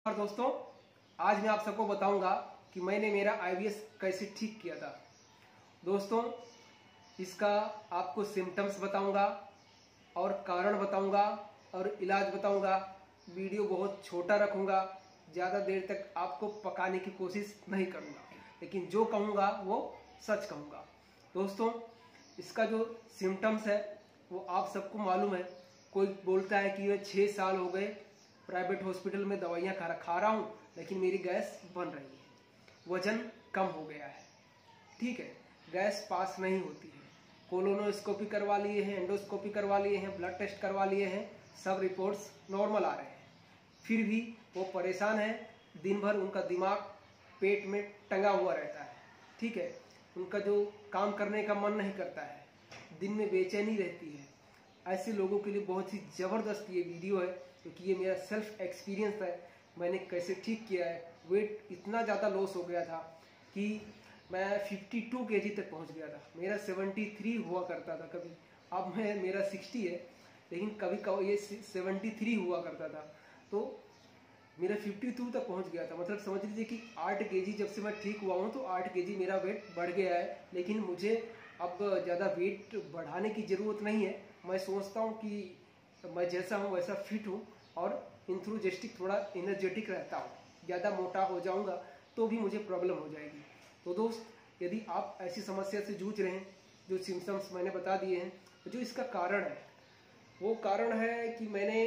और दोस्तों, आज मैं आप सबको बताऊंगा कि मैंने मेरा आईवीएस कैसे ठीक किया था। दोस्तों, इसका आपको सिम्टम्स बताऊंगा और कारण बताऊंगा और इलाज बताऊंगा। वीडियो बहुत छोटा रखूंगा, ज़्यादा देर तक आपको पकाने की कोशिश नहीं करूंगा, लेकिन जो कहूंगा वो सच कहूंगा। दोस्तों, इसका जो सिम्टम्स है वो आप सबको मालूम है। कोई बोलता है कि ये 6 साल हो गए प्राइवेट हॉस्पिटल में दवाइयाँ खा रहा हूँ, लेकिन मेरी गैस बन रही है, वजन कम हो गया है। ठीक है, गैस पास नहीं होती है। कोलोनोस्कोपी करवा लिए हैं, एंडोस्कोपी करवा लिए हैं, ब्लड टेस्ट करवा लिए हैं, सब रिपोर्ट्स नॉर्मल आ रहे हैं, फिर भी वो परेशान है। दिन भर उनका दिमाग पेट में टंगा हुआ रहता है। ठीक है, उनका जो काम करने का मन नहीं करता है, दिन में बेचैनी रहती है। ऐसे लोगों के लिए बहुत ही ज़बरदस्त ये वीडियो है, क्योंकि ये मेरा सेल्फ एक्सपीरियंस है। मैंने कैसे ठीक किया है। वेट इतना ज़्यादा लॉस हो गया था कि मैं 52 kg तक पहुंच गया था। मेरा 73 हुआ करता था कभी, अब मेरा 60 है, लेकिन कभी कभी ये 73 हुआ करता था। तो मेरा 52 तक पहुंच गया था। मतलब समझ लीजिए कि 8 kg जब से मैं ठीक हुआ हूं तो 8 kg मेरा वेट बढ़ गया है। लेकिन मुझे अब ज़्यादा वेट बढ़ाने की ज़रूरत नहीं है। मैं सोचता हूं कि मैं जैसा हूं वैसा फिट हूं और इंथ्रोजेस्टिक, थोड़ा एनर्जेटिक रहता हूं। ज़्यादा मोटा हो जाऊंगा तो भी मुझे प्रॉब्लम हो जाएगी। तो दोस्त, यदि आप ऐसी समस्या से जूझ रहे हैं, जो सिम्टम्स मैंने बता दिए हैं, तो जो इसका कारण है वो कारण है कि मैंने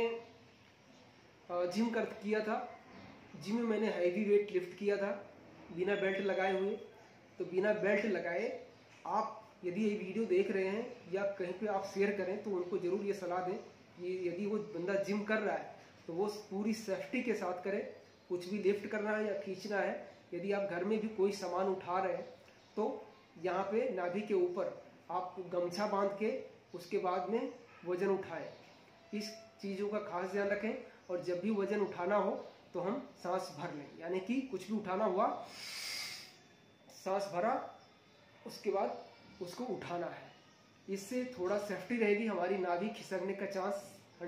जिम किया था। जिम में मैंने हैवी वेट लिफ्ट किया था बिना बेल्ट लगाए हुए। तो बिना बेल्ट लगाए आप यदि ये वीडियो देख रहे हैं या कहीं पे आप शेयर करें तो उनको ज़रूर ये सलाह दें कि यदि वो बंदा जिम कर रहा है तो वो पूरी सेफ्टी के साथ करे। कुछ भी लिफ्ट करना है या खींचना है, यदि आप घर में भी कोई सामान उठा रहे हैं तो यहाँ पे नाभि के ऊपर आप गमछा बांध के उसके बाद में वजन उठाएं। इस चीज़ों का खास ध्यान रखें। और जब भी वजन उठाना हो तो हम सांस भर लें, यानी कि कुछ भी उठाना हुआ, सांस भरा, उसके बाद उसको उठाना है। इससे थोड़ा सेफ्टी रहेगी। हमारी नाभि खिसकने का चांस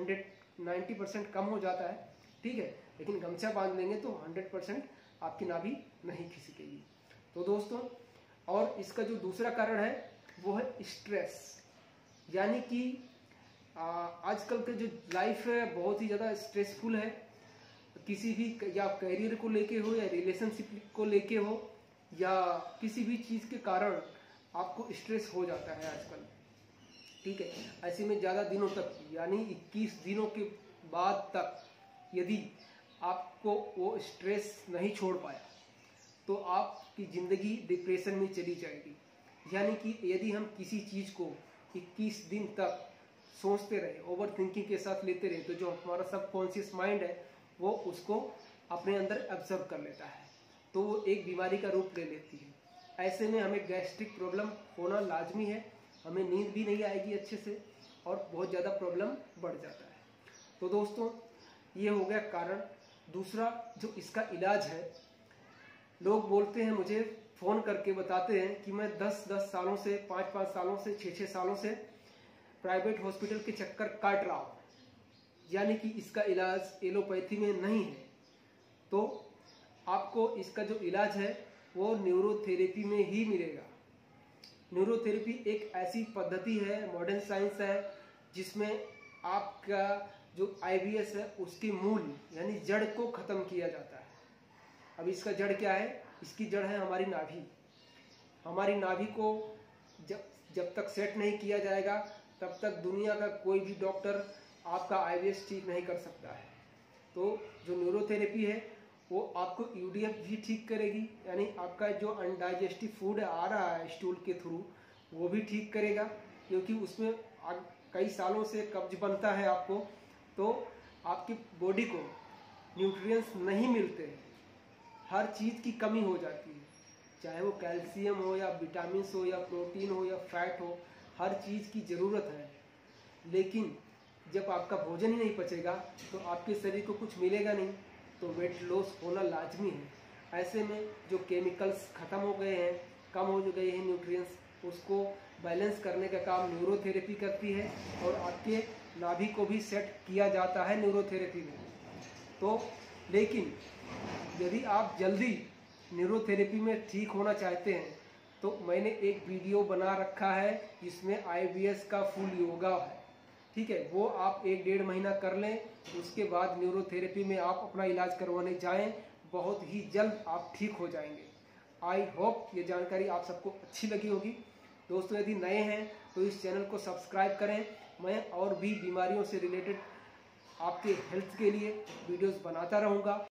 90% कम हो जाता है। ठीक है, लेकिन गमछा बांध लेंगे तो 100% आपकी नाभि नहीं खिसकेगी। तो दोस्तों, और इसका जो दूसरा कारण है वो है स्ट्रेस। यानी कि आजकल का जो लाइफ है बहुत ही ज़्यादा स्ट्रेसफुल है। किसी भी, या करियर को लेके हो या रिलेशनशिप को लेके हो या किसी भी चीज़ के कारण आपको स्ट्रेस हो जाता है आजकल। ठीक है, ऐसे में ज़्यादा दिनों तक, यानी 21 दिनों के बाद तक यदि आपको वो स्ट्रेस नहीं छोड़ पाया तो आपकी ज़िंदगी डिप्रेशन में चली जाएगी। यानी कि यदि हम किसी चीज़ को 21 दिन तक सोचते रहे, ओवर थिंकिंग के साथ लेते रहे, तो जो हमारा सबकॉन्शियस माइंड है वो उसको अपने अंदर एब्जॉर्ब कर लेता है, तो वो एक बीमारी का रूप ले लेती है। ऐसे में हमें गैस्ट्रिक प्रॉब्लम होना लाजमी है। हमें नींद भी नहीं आएगी अच्छे से और बहुत ज़्यादा प्रॉब्लम बढ़ जाता है। तो दोस्तों, ये हो गया कारण। दूसरा जो इसका इलाज है, लोग बोलते हैं, मुझे फ़ोन करके बताते हैं कि मैं 10-10 सालों से, 5-5 सालों से, 6-6 सालों से प्राइवेट हॉस्पिटल के चक्कर काट रहा हूँ, यानी कि इसका इलाज एलोपैथी में नहीं है। तो आपको इसका जो इलाज है वो न्यूरोथेरेपी में ही मिलेगा। न्यूरोथेरेपी एक ऐसी पद्धति है, मॉडर्न साइंस है, जिसमें आपका जो आईवीएस है उसकी मूल यानी जड़ को खत्म किया जाता है। अब इसका जड़ क्या है? इसकी जड़ है हमारी नाभि। हमारी नाभि को जब तक सेट नहीं किया जाएगा तब तक दुनिया का कोई भी डॉक्टर आपका आईवीएस ठीक नहीं कर सकता है। तो जो न्यूरोथेरेपी है वो आपको यूडीएफ भी ठीक करेगी, यानी आपका जो अनडाइजेस्टिव फूड आ रहा है स्टूल के थ्रू वो भी ठीक करेगा, क्योंकि उसमें कई सालों से कब्ज बनता है आपको, तो आपकी बॉडी को न्यूट्रिएंट्स नहीं मिलते हैं, हर चीज़ की कमी हो जाती है, चाहे वो कैल्शियम हो या विटामिन हो या प्रोटीन हो या फैट हो, हर चीज़ की ज़रूरत है। लेकिन जब आपका भोजन ही नहीं पचेगा तो आपके शरीर को कुछ मिलेगा नहीं, तो वेट लॉस होना लाजमी है। ऐसे में जो केमिकल्स ख़त्म हो गए हैं, कम हो गए हैं न्यूट्रिएंट्स, उसको बैलेंस करने का काम न्यूरोथेरेपी करती है और आपके नाभि को भी सेट किया जाता है न्यूरोथेरेपी में। तो लेकिन यदि आप जल्दी न्यूरोथेरेपी में ठीक होना चाहते हैं तो मैंने एक वीडियो बना रखा है जिसमें IBS का फुल योगा है, ठीक है। वो आप 1-1.5 महीना कर लें, उसके बाद न्यूरोथेरेपी में आप अपना इलाज करवाने जाएं, बहुत ही जल्द आप ठीक हो जाएंगे। आई होप ये जानकारी आप सबको अच्छी लगी होगी। दोस्तों यदि नए हैं तो इस चैनल को सब्सक्राइब करें। मैं और भी बीमारियों से रिलेटेड आपके हेल्थ के लिए वीडियोस बनाता रहूँगा।